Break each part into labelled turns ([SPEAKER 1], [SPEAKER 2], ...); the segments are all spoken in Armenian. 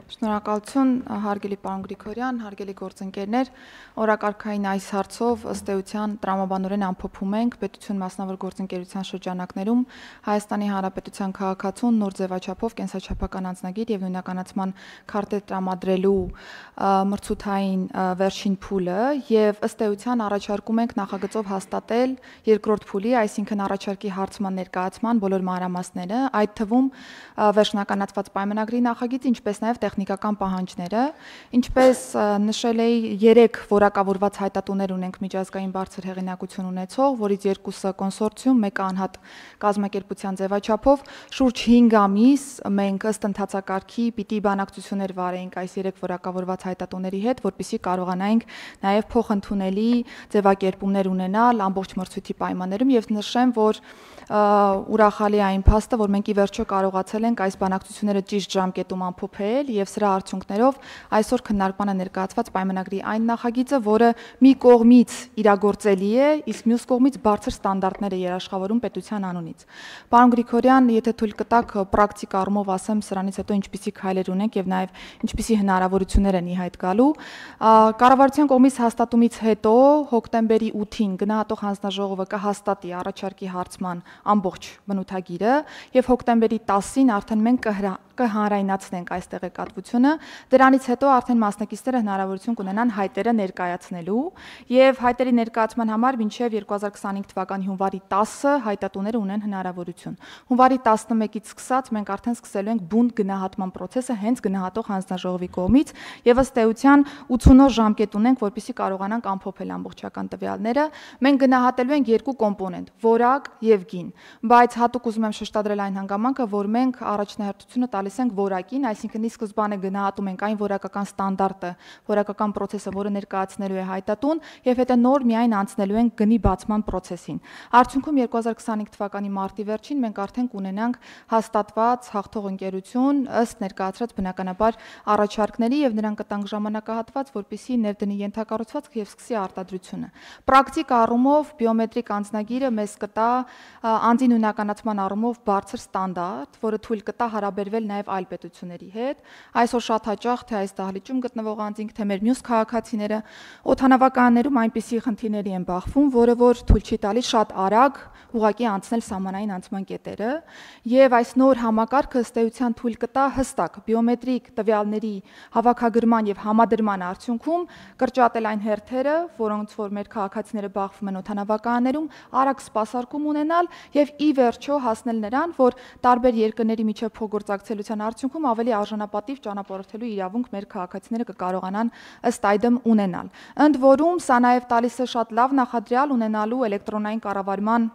[SPEAKER 1] Շնորհակալություն, հարգելի պարոն Գրիգորյան, հարգելի գործընկերներ, օրակարգային այս հարցով ըստ էության տրամաբանորեն ամփոփում ենք պետություն մասնավոր գործընկերության շրջանակներում Հայաստանի Հանրապետության քաղաքացուն նոր ձևաչափով կենսաչափական անձնագիր եւ նույնականացման քարտեր տրամադրելու մրցութային վերջին փուլը եւ ըստ էության առաջարկում ենք նախագծով հաստատել երկրորդ փուլի, այսինքն առաջարկի հարցման ներկայացման բոլոր մանրամասները, այդ թվում վերջնականացված պայմանագրի նախագիծ, ինչպես նաեւ տեխնիկական պահանջները, ինչպես նշել էի, 3 որակավորված հայտատուներ ունենք միջազգային բարձր հեղինակություն ունեցող, որից 2-ը կոնսորցիում, մեկը անհատ կազմակերպության ձևաչափով, շուրջ 5 ամիս մենք ըստ ընթացակարգի պիտի բանակցություններ վարեինք այս 3 որակավորված հայտատուների հետ, որպեսզի կարողանայինք նաև փոխընդունելի ձևակերպումներ ունենալ ամբողջ մրցույթի պայմաններում եւ նշեմ, որ ուրախալի է այն փաստը, որ մենք ի վերջո կարողացել ենք այս բանակցությունները ճիշտ ժամկետում ամփոփել եւ սրա արդյունքներով այսօր քննարկմանը ներկայացված պայմանագրի այն նախագիծը, որը մի կողմից իրագործելի է, իսկ մյուս կողմից բարձր ստանդարտներ է երաշխավորում պետության անունից։ Պարոն Գրիգորյան, եթե թույլ կտաք պրակտիկ առումով ասեմ սրանից հետո ինչպիսի քայլեր ունենք եւ նաեւ ինչպիսի հնարավորություններ են ի հայտ գալու։ Կառավարության կողմից հաստատումից հետո հոկտեմբերի 8-ին գնահատող հանձնաժողովը կհաստատի առաջարկի հարցման ամբողջ բնութագիրը եւ հոկտեմբերի 10-ին արդեն մենք կհանրայնացնենք այս տեղեկատվությունը, դրանից հետո արդեն մասնակիցները հնարավորություն կունենան հայտերը ներկայացնելու եւ հայտերի ներկայացման համար մինչեւ 2025 թվականի հունվարի 10-ը հայտատուները ունեն հնարավորություն։ Հունվարի 11-ից սկսած մենք արդեն սկսելու ենք բուն գնահատման process-ը հենց գնահատող հանձնաժողովի կողմից եւ ըստ էության 80 օր ժամկետ ունենք, որպեսզի կարողանանք ամփոփել ամբողջական տվյալները։ Մենք գնահատելու ենք 2 կոմպոնենտ՝ որակ եւ գին, բայց հատուկ ուզում եմ շեշտադրել այն հանգամանքը, որ մենք առաջնահերթությունը տալիս ենք որակին, այսինքն ի սկզբանե գնահատում ենք այն որակական ստանդարտը, որակական process-ը, որը ներկայացնելու է հայտատուն, եւ հետո նոր միայն անցնելու ենք գնի բացման process-ին։ Արդյունքում 2025 թվականի մարտի վերջին մենք արդեն կունենանք հաստատված հաղթող ընկերություն ըստ ներկայացրած բնականաբար առաջարկների եւ նրանք կտանք ժամանակահատված, որպեսզի ներդնի ենթակառուցվածքը եւ սկսի արտադրությունը։ Պրակտիկ առումով բիոմետրիկ անձնագիրը մեզ կտա անձի նույնականացման առումով բարձր ստանդարտ, որը թույլ կտա հարաբերվել նաեւ այլ պետությունների հետ։ Այսօր շատ հաճախ թե այս դահլիճում գտնվող անձինք, թե մեր մյուս քաղաքացիները օդանավականներում այնպիսի խնդիրների են բախվում, որը որ թույլ չի տալիս շատ արագ ուղղակի անցնել սահմանային անցման կետերը, եւ այս նոր համակարգը ըստ էության թույլ կտա հստակ բիոմետրիկ տվյալների հավաքագրման եւ համադրման արդյունքում կրճատել այն հերթերը, որոնց որ մեր քաղաքացիները բախվում են օդանավականներում, արագ սպասարկում ունենալ եւ ի վերջո հասնել նրան, որ տարբեր երկրների միջև փոխգործակցության արդյունքում ավելի արժանապատիվ ճանապարհորդելու իրավունք մեր քաղաքացիները կկարողանան ըստ այդմ ունենալ։ Ընդ որում սա նաեւ տալիս է շատ լավ նախադրյալ ունենալու էլեկտրոնային կառավարման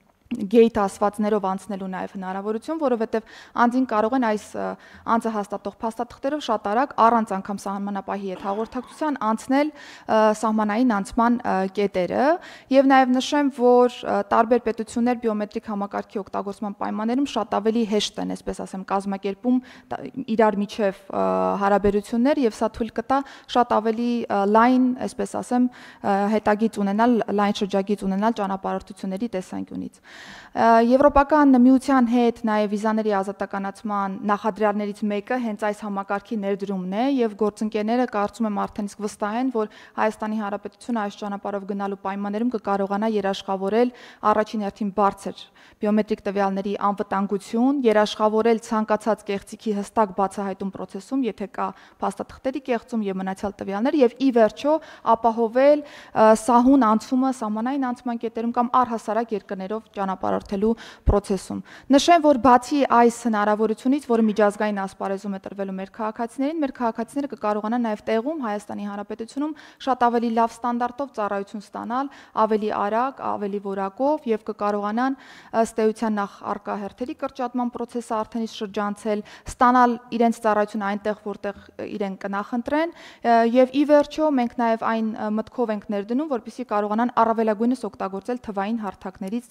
[SPEAKER 1] գեյտ ասվածներով անցնելու նաև հնարավորություն, որովհետև անձին կարող են այս անձը հաստատող փաստաթղթերով շատ արագ առանց անգամ սահմանապահի հետ հաղորդակցության անցնել սահմանային անցման կետերը եւ նաև նշեմ, որ տարբեր պետություններ բիոմետրիկ համակարգի օգտագործման պայմաններում շատ ավելի հեշտ են, այսպես ասեմ, կազմակերպում իրար միջև հարաբերություններ եւ սա թույլ կտա շատ ավելի լայն, այսպես ասեմ, հետագիծ ունենալ, լայն շրջագիծ ունենալ ճանապարհորդությունների տեսանկյունից։ Եվրոպական միության հետ նաև վիզաների ազատականացման նախադրյալներից մեկը հենց այս համակարգի ներդրումն է եւ գործընկերները կարծում եմ արդեն իսկ վստահ են, որ Հայաստանի Հանրապետությունը այս ճանապարհով գնալու պայմաններում կկարողանա երաշխավորել առաջին հերթին բարձր բիոմետրիկ տվյալների անվտանգություն, երաշխավորել ցանկացած կեղծիքի հստակ բացահայտում process-ում, եթե կա փաստաթղթերի կեղծում եւ մնացյալ տվյալներ եւ ի վերջո ապահովել սահուն անցումը սահմանային անցման կետերում կամ առհասարակ երկրներով ճանապարհորդելու process-ում։ Նշեմ, որ բացի այս հնարավորությունից, որը միջազգային ասպարեզում է տրվելու մեր քաղաքացիներին, մեր քաղաքացիները կկարողանան նաև տեղում Հայաստանի Հանրապետությունում շատ ավելի լավ ստանդարտով ծառայություն ստանալ, ավելի արագ, ավելի որակով եւ կկարողանան ըստ էության նախ արկա հերթերի կրճատման process-ը արդեն իսկ շրջանցել, ստանալ իրենց ծառայությունը այնտեղ, որտեղ իրեն կնախընտրեն եւ ի վերջո մենք նաև այն մտքով ենք ներդնում, որպեսզի կարողանան առավելագույնս օգտագործել թվային հարթակներից ծառայությունների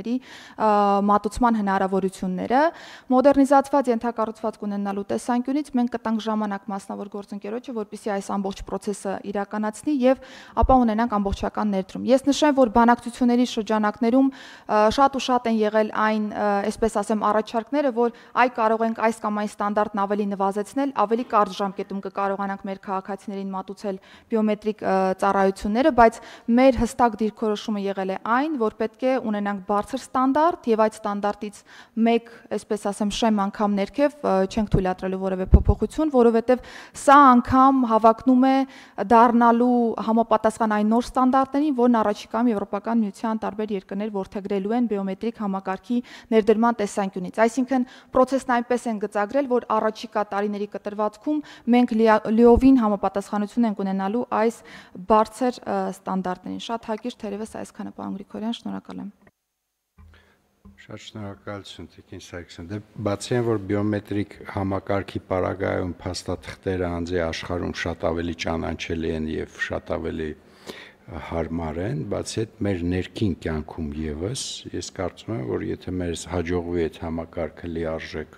[SPEAKER 1] շրջանակների մատուցման հնարավորությունները։ Մոդեռնիզացված ենթակառուցվածք ունենալու տեսանկյունից մենք կտանք ժամանակ մասնավոր գործընկերոջը, որպեսզի այս ամբողջ process-ը իրականացնի եւ ապա ունենանք ամբողջական ներդրում։ Ես նշեմ, որ բանակցությունների շրջանակներում շատ ու շատ են եղել այն, այսպես ասեմ, առաջարկները, որ կարող ենք այս կամ այն ստանդարտն ավելի նվազեցնել, ավելի կարճ ժամկետում կկարողանանք մեր քաղաքացիներին մատուցել բիոմետրիկ ծառայությունները, բայց մեր հստակ դիրքորոշումը եղել է այն, որ պետք է ունենանք բարձր ստանդարտ եւ այդ ստանդարտից մեկ, այսպես ասեմ, շեմ անգամ ներքև չենք թույլատրելու որևէ փոփոխություն, որովհետեւ սա անգամ հավակնում է դառնալու համապատասխան այն նոր ստանդարտներին, որն առաջիկայում Եվրոպական միության տարբեր երկրներ որդեգրելու են բիոմետրիկ համակարգի ներդրման տեսանկյունից։ Այսինքն process-ն այնպես են գծագրել, որ առաջիկա տարիների կտրվածքում մենք լիովին համապատասխանություն ենք ունենալու այս բարձր ստանդարտներին։ Շատ հակիրճ թերևս այսքանը, պարոն Գրիգորյան, շնորհակալ եմ։
[SPEAKER 2] Շատ շնորհակալություն Տիկին Սարգսյան։ Դե բացի այն, որ բիոմետրիկ համակարգի պարագայում փաստաթղթերը անձի աշխարհում շատ ավելի ճանաչելի են եւ շատ ավելի հարմար են, բացի այդ մեր ներքին կյանքում եւս ես կարծում եմ, որ եթե մեզ հաջողվի այդ համակարգը լիարժեք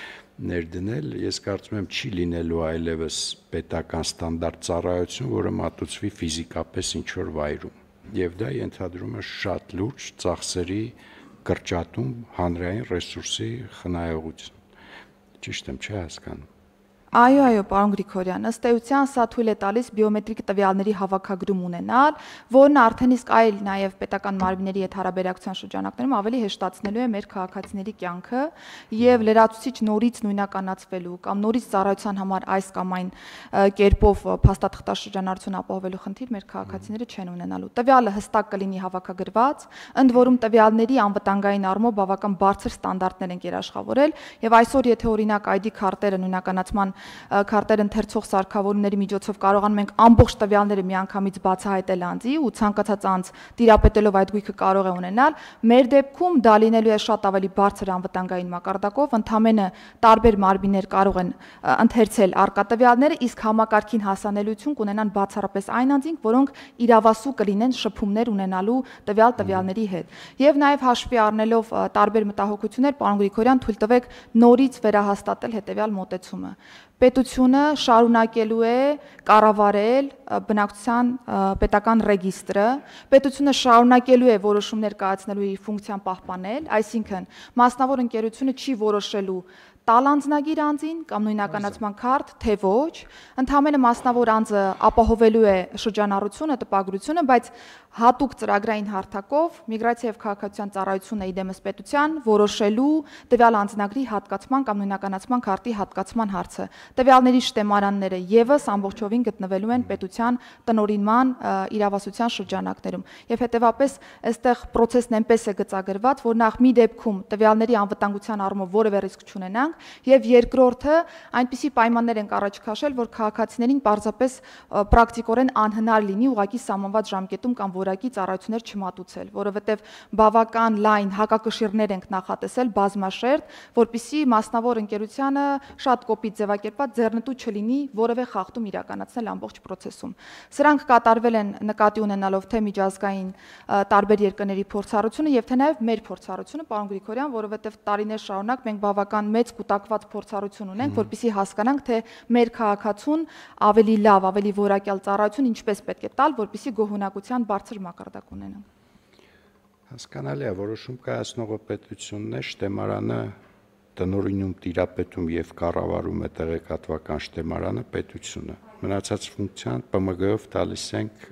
[SPEAKER 2] ներդնել, ես կարծում եմ չի լինելու այլևս պետական ստանդարտ ծառայություն, որը մատուցվի ֆիզիկապես ինչ-որ վայրում։ Եվ դա ենթադրում է շատ լուրջ ծախսերի կրճատում հանրային ռեսուրսի խնայողություն։ Ճիշտ եմ, չէ՞ հասկանում։
[SPEAKER 1] Այո, պարոն Գրիգորյան, ըստ էության սա թույլ է տալիս բիոմետրիկ տվյալների հավաքագրում ունենալ, որն արդեն իսկ այլ նաև պետական մարմինների հետ հարաբերակցության շրջանակներում ավելի հեշտացնելու է մեր քաղաքացիների կյանքը եւ լրացուցիչ նորից նույնականացվելու կամ նորից ծառայության համար այս կամ այն կերպով փաստաթղթաշրջանառություն ապահովելու խնդիր մեր քաղաքացիները չեն ունենալու։ Տվյալը հստակ կլինի հավաքագրված, ընդ որում տվյալների անվտանգային առումով բավական բարձր ստանդարտներ են երաշխավորել եւ այսօր եթե օրինակ ID քարտերը նույնականացման քարտեր ընթերցող սարքավորումների միջոցով կարողանում ենք ամբողջ տվյալները միանգամից բացահայտել անձի ու ցանկացած անձ տիրապետելով այդ գույքը կարող է ունենալ, մեր դեպքում դա լինելու է շատ ավելի բարձր անվտանգային մակարդակով, ընդհանրապես տարբեր մարմիններ կարող են ընթերցել արկա տվյալները, իսկ համակարգին հասանելիություն կունենան բացառապես այն անձինք, որոնք իրավասու կլինեն շփումներ ունենալու տվյալների հետ։ Եվ նաև հաշվի առնելով տարբեր մտահոգություններ, պարոն Գրիգորյան, թույլ տվեք նորից վերահաստատել հետևյալ մոտեցումը։ Պետությունը շարունակելու է կառավարել բնակչության պետական ռեգիստրը, պետությունը շարունակելու է որոշումներ կայացնելու իր ֆունկցիան պահպանել, այսինքն մասնավոր ընկերությունը չի որոշելու տալ անձնագիր անձին կամ նույնականացման քարտ, թե ոչ, ընդհանրապես մասնավոր անձը ապահովելու է շրջանառությունը, տպագրությունը, բայց հատուկ ծրագրային հարթակով միգրացիա եւ քաղաքացիական ծառայությունը իդեմս պետության որոշելու տվյալ անձնագրի հատկացման կամ նույնականացման քարտի հատկացման հարցը։ Տվյալների շտեմարանները եւս ամբողջովին գտնվելու են պետության տնօրինման իրավասության շրջանակներում։ Եվ հետեւաբար այստեղ process-ն այնպես է գծագրված, որ նախ մի դեպքում տվյալների անվտանգության առումով որևէ ռիսկ չունենանք, եւ երկրորդը այնպիսի պայմաններ են առաջ քաշել, որ քաղաքացիներին պարզապես պրակտիկորեն անհնար լինի ուղղակի սահմանված ժամկետում կամ որակի ծառայություններ չմատուցել, որովհետեւ բավական լայն հակակշիռներ ենք նախատեսել բազմաշերտ, որպիսի մասնավոր ընկերությանը շատ կոպիտ ձևակերպված ձեռնտու չլինի որևէ խախտում իրականացնել ամբողջ process-ում։ Սրանք կատարվել են նկատի ունենալով թե միջազգային տարբեր երկրների փորձառությունը եւ թե նաեւ մեր փորձառությունը, պարոն Գրիգորյան, որովհետեւ տարիներ շարունակ մենք բավական մեծ կուտակված փորձառություն ունենք, որպեսզի հասկանանք, թե մեր քաղաքացուն ավելի լավ, ավելի որակյալ ծառայություն ինչպես պետք է տալ, որպեսզի գոհունակության բարձր մակարդակ ունենան։
[SPEAKER 2] Հասկանալի է, որոշում կայացնողը պետությունն է, շտեմարանը տնօրինում, տիրապետում եւ կառավարում է տեղեկատվական շտեմարանը պետությունը։ Մնացած ֆունկցիան ՊՄԳ-ով տալիս ենք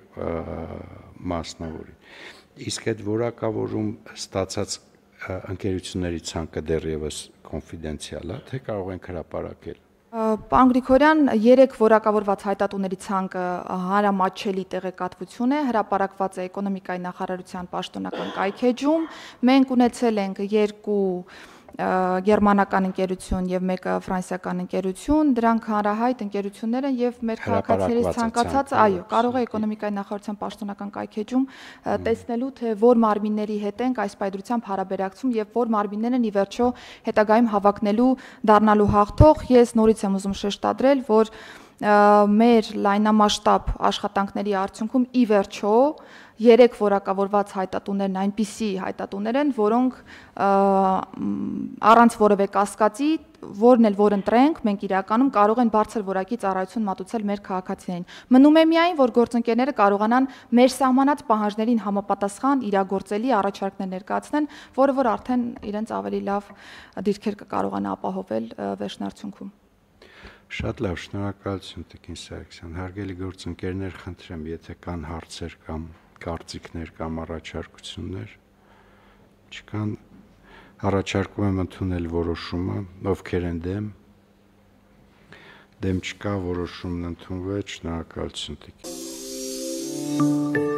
[SPEAKER 2] մասնավորին։ Իսկ այդ որակավորում ստացած ընկերությունների ցանկը դեռևս կոնֆիդենցիալ է, թե կարող ենք հրապարակել։
[SPEAKER 1] Պարոն Գրիգորյան, 3 որակավորված հայտատուների ցանկը հարամատչելի տեղեկատվություն է, հրապարակված է էկոնոմիկայի նախարարության պաշտոնական կայքեջում։ Մենք ունեցել ենք 2 գերմանական ընկերություն եւ մեկը ֆրանսիական ընկերություն, դրանք հանրահայտ ընկերություններ են եւ մեր քաղաքացիներից ցանկացած, այո, կարող է էկոնոմիկայի նախարարության պաշտոնական կայքեջում տեսնելու, թե որ մարմինների հետ ենք այս պայծրությամբ հարաբերակցում եւ որ մարմիններն ի վերջո հետագայում հավակնելու դառնալու հաղթող։ Ես նորից եմ ուզում շեշտադրել, որ մեր լայնամասշտաբ աշխատանքների արդյունքում ի վերջո 3 որակավորված հայտատուներն այնպիսի հայտատուներ են, որոնք առանց որևէ կասկածի, որն էլ որ ընտրենք, մենք իրականում կարող են բարձր որակի ծառայություն մատուցել մեր քաղաքացիներին։ Մնում է միայն, որ գործընկերները կարողանան մեր սահմանած պահանջներին համապատասխան իրագործելի առաջարկներ ներկայացնեն, որը որ արդեն իրենց ավելի լավ դիրքեր կկարողանա ապահովել վերջնարդյունքում։
[SPEAKER 2] Շատ լավ, շնորհակալություն Տիկին Սարգսյան։ Հարգելի գործընկերներ, խնդրեմ, եթե կան հարցեր կամ կարծիքներ կամ առաջարկություններ, չկան, առաջարկում եմ ընդունել որոշումը, ովքեր են դեմ, դեմ չկա, որոշումն ընդունվեց, շնորհակալություն Տիկին։